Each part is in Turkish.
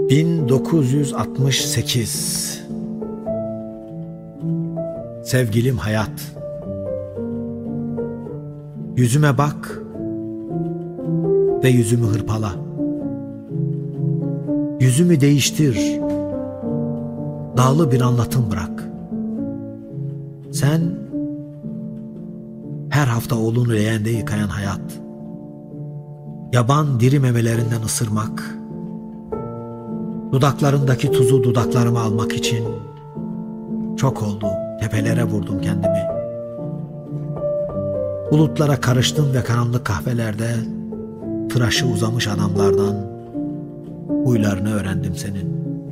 1968. Sevgilim hayat, yüzüme bak ve yüzümü hırpala. Yüzümü değiştir, dağlı bir anlatım bırak. Sen her hafta oğlunu leğende yıkayan hayat, yaban diri memelerinden ısırmak, dudaklarındaki tuzu dudaklarıma almak için çok oldu, tepelere vurdum kendimi. Bulutlara karıştım ve karanlık kahvelerde tıraşı uzamış adamlardan huylarını öğrendim senin.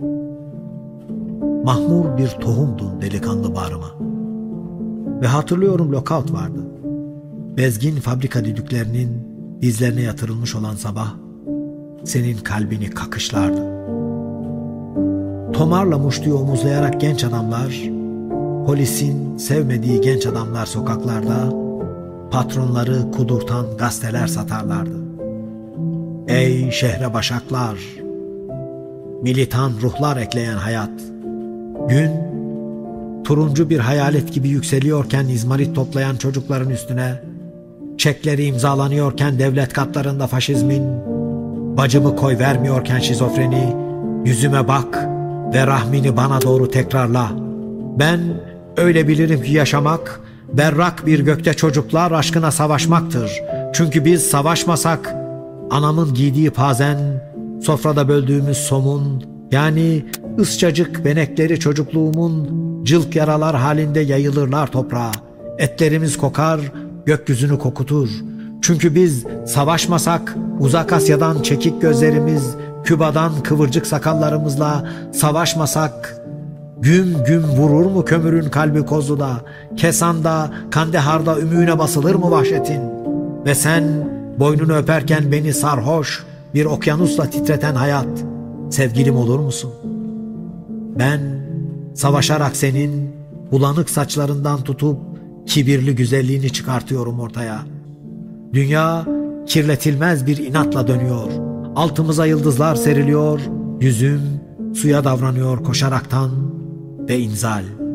Mahmur bir tohumdun delikanlı bağrıma. Ve hatırlıyorum, lockout vardı. Bezgin fabrika düdüklerinin dizlerine yatırılmış olan sabah senin kalbini kakışlardı. Tomarla muştuyu omuzlayarak genç adamlar, polisin sevmediği genç adamlar sokaklarda patronları kudurtan gazeteler satarlardı. Ey şehre başaklar, militan ruhlar ekleyen hayat, gün turuncu bir hayalet gibi yükseliyorken izmarit toplayan çocukların üstüne, çekleri imzalanıyorken devlet katlarında faşizmin, bacımı koy vermiyorken şizofreni, yüzüme bak ve rahmini bana doğru tekrarla. Ben öyle bilirim ki yaşamak, berrak bir gökte çocuklar aşkına savaşmaktır. Çünkü biz savaşmasak, anamın giydiği pazen, sofrada böldüğümüz somun, yani ıscacık benekleri çocukluğumun cılk yaralar halinde yayılırlar toprağa. Etlerimiz kokar, gökyüzünü kokutur. Çünkü biz savaşmasak, Uzak Asya'dan çekik gözlerimiz, Küba'dan kıvırcık sakallarımızla savaşmasak, güm güm vurur mu kömürün kalbi Kozlu'da, Kesan'da, Kandehar'da ümüğüne basılır mı vahşetin? Ve sen boynunu öperken beni sarhoş bir okyanusla titreten hayat, sevgilim olur musun? Ben savaşarak senin bulanık saçlarından tutup kibirli güzelliğini çıkartıyorum ortaya. Dünya kirletilmez bir inatla dönüyor. Altımıza yıldızlar seriliyor. Yüzüm suya davranıyor koşaraktan ve inzal.